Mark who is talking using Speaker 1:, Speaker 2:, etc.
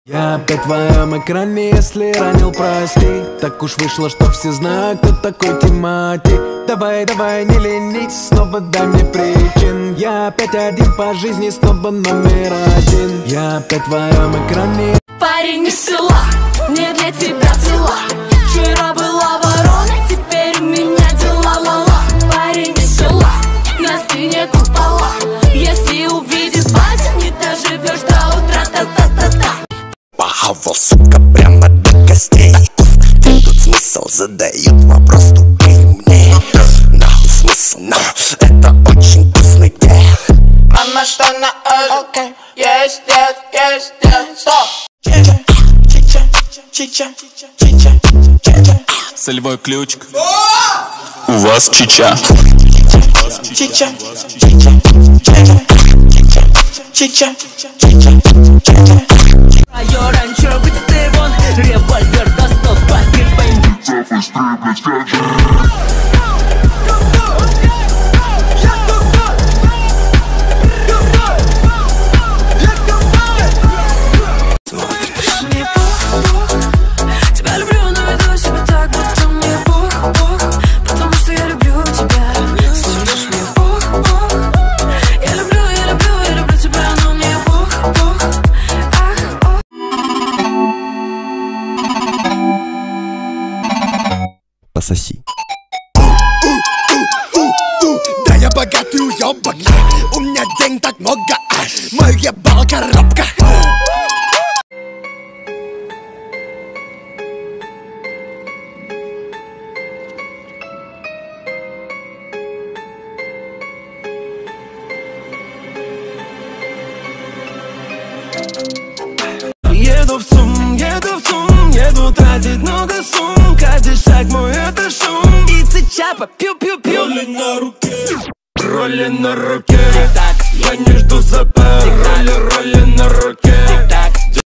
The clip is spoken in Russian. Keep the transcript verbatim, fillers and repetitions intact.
Speaker 1: Я опять в твоем экране, если ранил, прости. Так уж вышло, что все знают, кто такой Тимати. Давай, давай, не ленись, снова дай мне причин. Я опять один по жизни, снова номер один. Я опять в твоем экране.
Speaker 2: Парень из села, не для тебя цела. Вчера была ворона, теперь у меня дела ла-ла. Парень из села, на спине купола. Если увидит батя, не доживешь до утра, та-та-та-та.
Speaker 3: Пахавал, сука, прямо до костей. Тут смысл задают вопрос тупее мне. Но смысл, но это очень вкусный тех.
Speaker 4: Мама, что на окей? Есть, нет, есть, нет, стоп! Чича, чича, чича.
Speaker 5: Солевой ключик. У вас чича.
Speaker 4: Чича, чича, чича. Чича, чича, чича.
Speaker 2: Айо, ранчо, выйди вон, револьвер достал, папир, пойми.
Speaker 3: Пососи. Да я богатый уёбок, у меня денег так много, мой ебал коробка.
Speaker 1: Еду в ЦУМ, еду в ЦУМ, еду тратить много сумм. Каждый шаг мой это шум. И цичапа, пью-пью-пью. Роли на руке, роли на руке. Так, я не